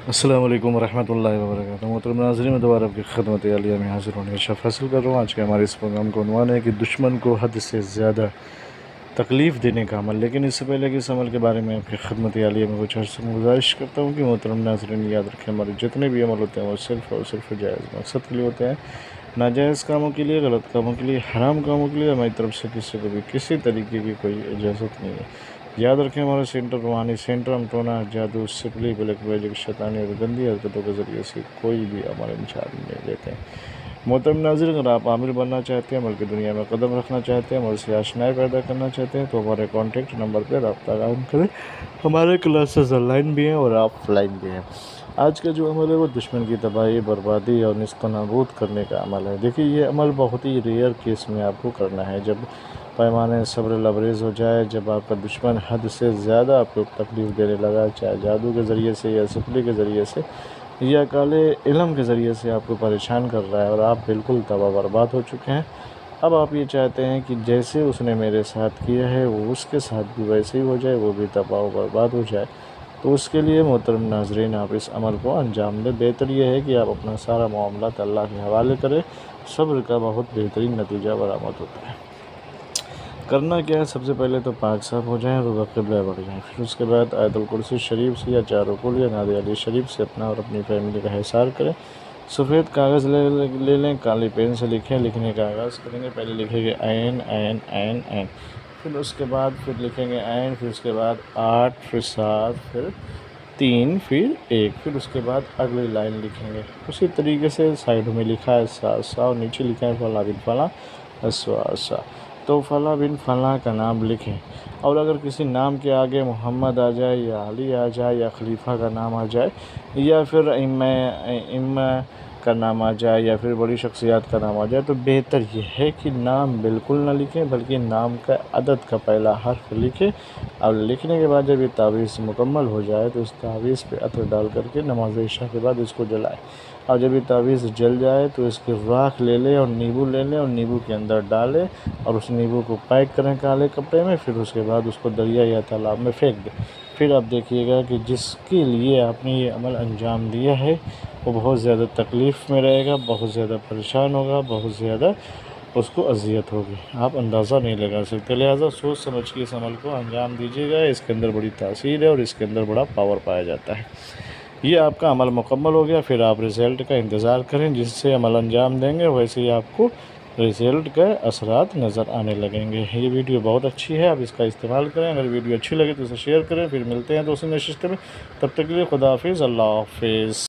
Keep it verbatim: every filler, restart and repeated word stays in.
अस्सलाम वालेकुम रहमतुल्लाहि व बरकातहू। मोहतरम नाज़रीन, मैं दोबारा आपकी खिदमत आलिया में हाज़िर होने का शर्फ़ हासिल कर रहा हूँ। आज के हमारे इस प्रोग्राम का उन्वान है कि दुश्मन को हद से ज़्यादा तकलीफ़ देने का अमल। लेकिन इससे पहले कि इस अमल के बारे में आपकी खिदमत आलिया में कुछ अर्ज़ में गुजारिश करता हूँ कि मोहतरम नाज़रीन याद रखें, हमारे जितने भी अमल होते हैं वो सिर्फ़ और सिर्फ जायज़ मकसद के लिए होते हैं। नाजायज़ कामों के लिए, गलत कामों के लिए, हराम कामों के लिए हमारी तरफ से किसी को भी किसी तरीके की कोई इजाज़त नहीं है। याद रखें, हमारा सेंटर रूहानी सेंटर अमटोना जादू सिपली ब्लैक मैजिक शैतानी और गंदी हरकतों के ज़रिए से कोई भी अमल इंशाअल्लाह नहीं लेते हैं। मोहतरम नाज़रीन, अगर आप आमिर बनना चाहते हैं, अमल की दुनिया में कदम रखना चाहते हैं, अमल से आशनाई पैदा करना चाहते हैं, तो हमारे कॉन्टैक्ट नंबर पर रब्ता कायम करें। हमारे क्लासेस ऑनलाइन भी हैं और ऑफलाइन भी हैं। आज का जो अमल है वो दुश्मन की तबाही, बर्बादी और निस्त नाबूद करने का अमल है। देखिए, ये अमल बहुत ही रेयर केस में आपको करना है, जब पैमाने सब्र लबरेज़ हो जाए, जब आपका दुश्मन हद से ज़्यादा आपको तकलीफ़ देने लगा, चाहे जादू के ज़रिए से या सिपली के ज़रिए से या काले इल्म के ज़रिए से आपको परेशान कर रहा है और आप बिल्कुल तबाह बर्बाद हो चुके हैं। अब आप ये चाहते हैं कि जैसे उसने मेरे साथ किया है वो उसके साथ भी वैसे ही हो जाए, वो भी तबाह बर्बाद हो जाए। तो उसके लिए मोहतरम नाज़रीन, आप इस अमल को अंजाम दें। बेहतर यह है कि आप अपना सारा मामला अल्लाह के हवाले करें। सब्र का बहुत बेहतरीन नतीजा बरामद होता है। करना क्या है, सबसे पहले तो पाक साफ़ हो जाएँ, रुख क़िबला बढ़ जाएँ। फिर उसके बाद आयतुल कुर्सी शरीफ से या चारों कुल या नादे अली शरीफ से अपना और अपनी फैमिली का हिसार करें। सफ़ेद कागज़ ले, ले, ले लें, काली पेन से लिखें। लिखने का आगाज़ करेंगे, पहले लिखेंगे ऐन ऐन ऐन ऐन, फिर उसके बाद फिर लिखेंगे ऐन, फिर उसके बाद आठ, फिर सात, फिर तीन, फिर एक, फिर उसके बाद अगली लाइन लिखेंगे। उसी तरीके से साइड में लिखा है सा सा और नीचे लिखा है फला बिन फला अस्वा सा। तो फला बिन फला का नाम लिखें, और अगर किसी नाम के आगे मोहम्मद आ जाए या अली आ जाए या खलीफा का नाम आ जाए या फिर इम्मा इम्मा का नाम आ जाए या फिर बड़ी शख्सियत का नाम आ जाए, तो बेहतर यह है कि नाम बिल्कुल ना लिखें, बल्कि नाम का अदद का पहला हर्फ लिखें। और लिखने के बाद जब ये तावीज़ मुकम्मल हो जाए तो इस तावीज़ पे अतर डाल करके नमाज इशा के बाद इसको जलाएं। और जब ये तावीज़ जल जाए तो इसकी राख ले लें और नींबू ले लें और नींबू के अंदर डालें और उस नींबू को पैक करें काले कपड़े में। फिर उसके बाद उसको दरिया या तालाब में फेंक दें। फिर आप देखिएगा कि जिसके लिए आपने ये अमल अंजाम दिया है वो बहुत ज़्यादा तकलीफ़ में रहेगा, बहुत ज़्यादा परेशान होगा, बहुत ज़्यादा उसको अज़ियत होगी, आप अंदाज़ा नहीं लगा सकते। लिहाजा सोच समझ के इस अमल को अंजाम दीजिएगा। इसके अंदर बड़ी तासीर है और इसके अंदर बड़ा पावर पाया जाता है। ये आपका अमल मुकम्मल हो गया, फिर आप रिज़ल्ट का इंतज़ार करें। जिससे अमल अंजाम देंगे वैसे ही आपको रिज़ल्ट के असरात नज़र आने लगेंगे। ये वीडियो बहुत अच्छी है, आप इसका इस्तेमाल करें। अगर वीडियो अच्छी लगे तो इसे शेयर करें। फिर मिलते हैं दूसरी नशिस्त में, तब तक के लिए खुदा हाफिज़, अल्लाह हाफिज़।